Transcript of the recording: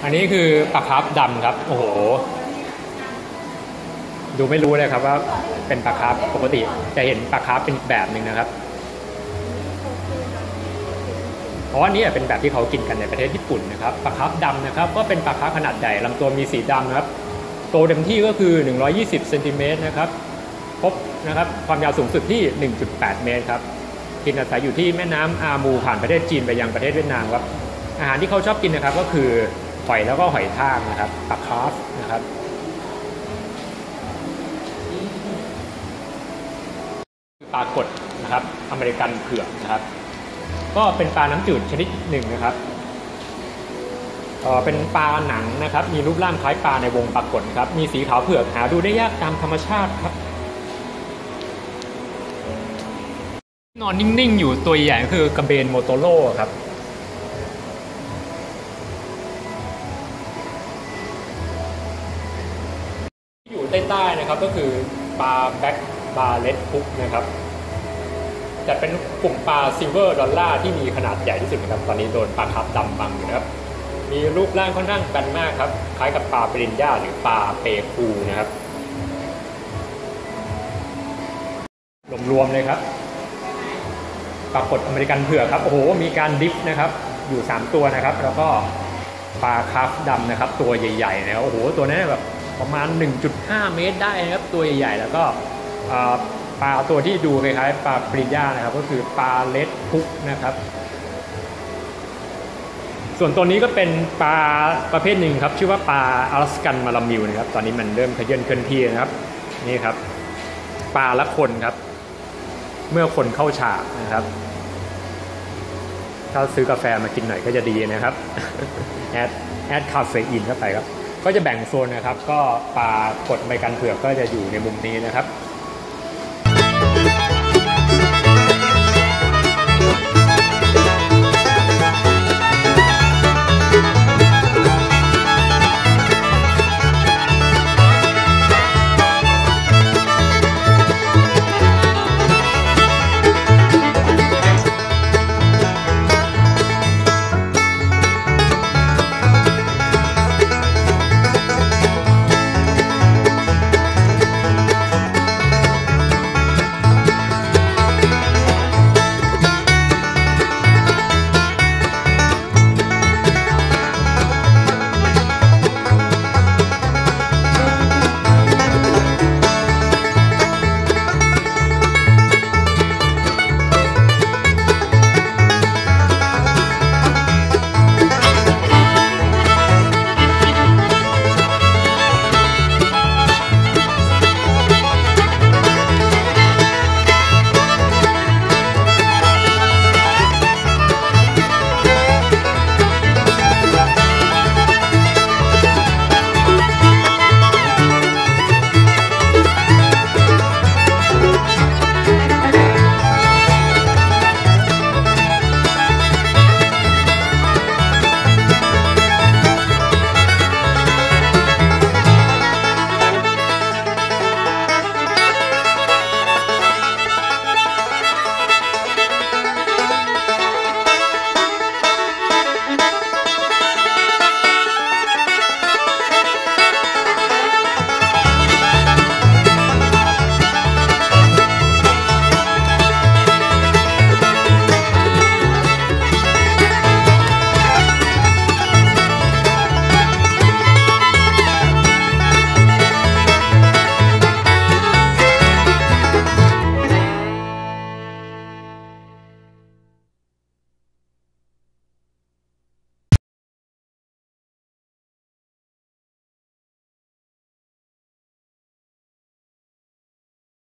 อันนี้คือปลาคาร์ฟดำครับโอ้โหดูไม่รู้เลยครับว่าเป็นปลาคาร์ฟปกติจะเห็นปลาคาร์ฟเป็นแบบหนึ่งนะครับเพราะว่านี่เป็นแบบที่เขากินกันในประเทศญี่ปุ่นนะครับปลาคาร์ฟดำนะครับก็เป็นปลาคาร์ฟขนาดใหญ่ลำตัวมีสีดำนะครับโตเต็มที่ก็คือ120เซนติเมตรนะครับพบนะครับความยาวสูงสุดที่ 1.8 เมตรครับกินอาศัยอยู่ที่แม่น้ำอามูผ่านประเทศจีนไปยังประเทศเวียดนามครับอาหารที่เขาชอบกินนะครับก็คือหอยแล้วก็หอยทากนะครับปลาคาร์ฟนะครับปลากดนะครับอเมริกันเผือกนะครับก็เป็นปลาน้ำจืดชนิดหนึ่งนะครับเป็นปลาหนังนะครับมีรูปร่างคล้ายปลาในวงปลากดครับมีสีขาวเผือกหาดูได้ยากตามธรรมชาติครับนอนนิ่งๆอยู่ตัวใหญ่คือกระเบนโมโตโร่ครับอยู่ใต้ๆนะครับก็คือปลาแบ็คบาเลตพุกนะครับจะเป็นกลุ่มปลาซิลเวอร์ดอลล่าที่มีขนาดใหญ่ที่สุดนะครับตอนนี้โดนปลาคาร์ฟดำบังอยู่นะครับมีรูปร่างค่อนข้างแบนมากครับคล้ายกับปลาปริญญาหรือปลาเปคูนะครับรวมๆเลยครับปลากดอเมริกันเผือกครับโอ้โหมีการดิฟนะครับอยู่3ตัวนะครับแล้วก็ปลาคาร์ฟดำนะครับตัวใหญ่ๆนะครับโอ้โหตัวนี้แบบประมาณ 1.5 เมตรได้นะครับตัวใหญ่ๆแล้วก็ปลาตัวที่ดูคล้ายๆปลาปริญญานะครับก็คือปลาเลดพุกนะครับส่วนตัวนี้ก็เป็นปลาประเภทหนึ่งครับชื่อว่าปลาอลาสกันมาลามิวนะครับตอนนี้มันเริ่มขยื่นเคลื่อนที่นะครับนี่ครับปลาละคนครับเมื่อคนเข้าฉากนะครับถ้าซื้อกาแฟมากินหน่อยก็จะดีนะครับแอดคาเฟอีนเข้าไปครับก็จะแบ่งโซนนะครับก็ปลากดใบกันเผือกก็จะอยู่ในมุมนี้นะครับ